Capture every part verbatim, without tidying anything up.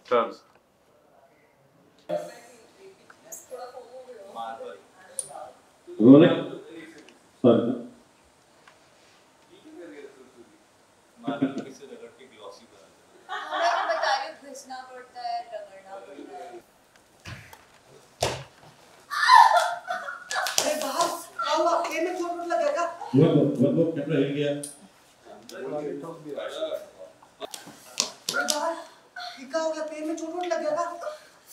Terms Rolex sorry marble किसे रगड़ के ग्लॉसी बना देना। मैं तो बता रही हूँ घिसना पड़ता है, रगड़ना पड़ता है। अरे बाहर क्या हुआ? खेल में चोट वोट लग गया क्या? वो वो वो कैमरा हिल गया। अरे बाहर ये क्या हो गया? पैर में चोट वोट लग गया क्या?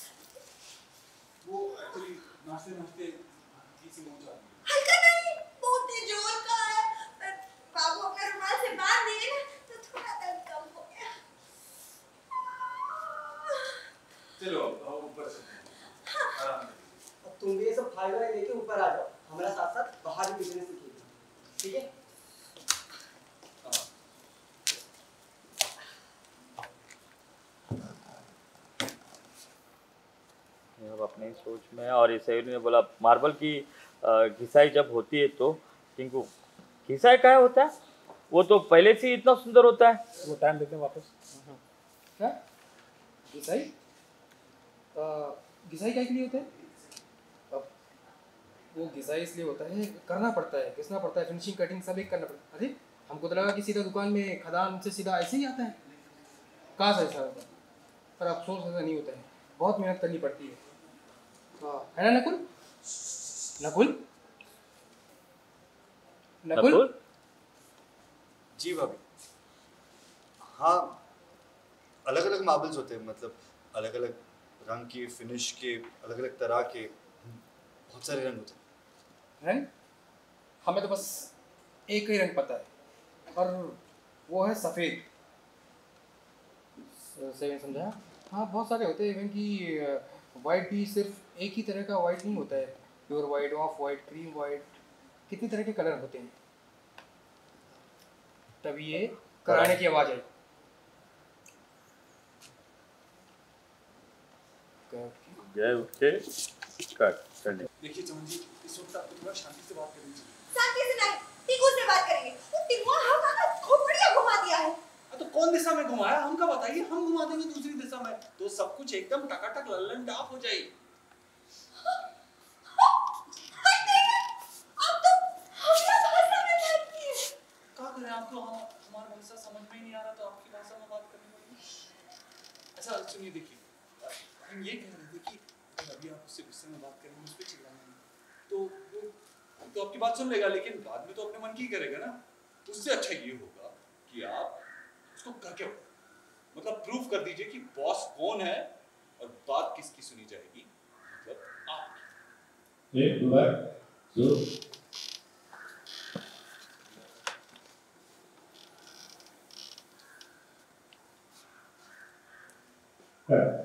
वो एक्चुअली नाचते नाचते किसी मोच आ गई। हल्का नहीं, बहुत ही जोर का है। बाबू अपने रुमाल से बांध दिए ना तो थोड़ा दर्द कम हो गया। चलो अब ऊपर चलते हैं। आराम से। अब तुम भी ये सब फाइल लेके ऊपर आ जाओ, हमारा साथ साथ बाहर भी बिजनेस सीखिए, ठीक है? अब अपने ही सोच में। और इस ने बोला मार्बल की घिसाई जब होती है तो टिंकू घिसाई क्या होता है? वो तो पहले से ही इतना सुंदर होता है। वो टाइम देते हैं वापस। क्या घिसाई? घिसाई क्या के लिए होता है? अब वो घिसाई इसलिए होता है, करना पड़ता है, घिसना पड़ता है, फिनिशिंग कटिंग सब एक करना पड़ता है। अरे हमको तो लगा कि सीधा दुकान में खदान से सीधा ऐसे ही आता है। कहाँ से ऐसा होता है? पर अफसोस ऐसा नहीं होता है, बहुत मेहनत करनी पड़ती है। हाँ है ना नकुल? नकुल नकुल, नकुल? जी भाभी। हाँ अलग अलग मार्बल्स होते हैं, मतलब अलग अलग रंग के, फिनिश के, अलग अलग तरह के, बहुत सारे रंग होते हैं। रंग? हमें तो बस एक ही रंग पता है और वो है सफ़ेद। सही समझा? हाँ बहुत सारे होते हैं, इवन कि वाइट भी सिर्फ एक ही तरह का वाइट नहीं होता है। Pure white, off white, cream white, कितने तरह के कलर होते हैं। तभी ये कराने की आवाज़ आई। गए उठ के कट कर दे। देखिए चमन जी, इस वक्त आपको थोड़ा शांति से बात करनी चाहिए। शांति से नहीं, टिंकू से बात करेंगे। वो टिंकू हमारा खोपड़िया घुमा दिया है। तो कौन दिशा में घुमाया? हमका बताइए, हम घुमा देंगे दूसरी दिशा में, तो सब कुछ एकदम टकाटक लल्लन टाप हो जाएगी। क्या करें, आपको हम हमारा भाषा समझ में ही नहीं आ रहा, तो आपकी भाषा में बात करनी पड़ेगी। अच्छा सुनिए, देखिए हम ये कह रहे थे कि अभी आप उससे गुस्से में बात करेंगे, उस पर चिल्लाएंगे, तो वो तो आपकी बात सुन लेगा, लेकिन बाद में तो अपने मन की करेगा ना। उससे अच्छा ये होगा कि आप उसको करके मतलब प्रूफ कर दीजिए कि बॉस कौन है और बात किसकी सुनी जाएगी, मतलब आप। एक दो बार शुरू। Right.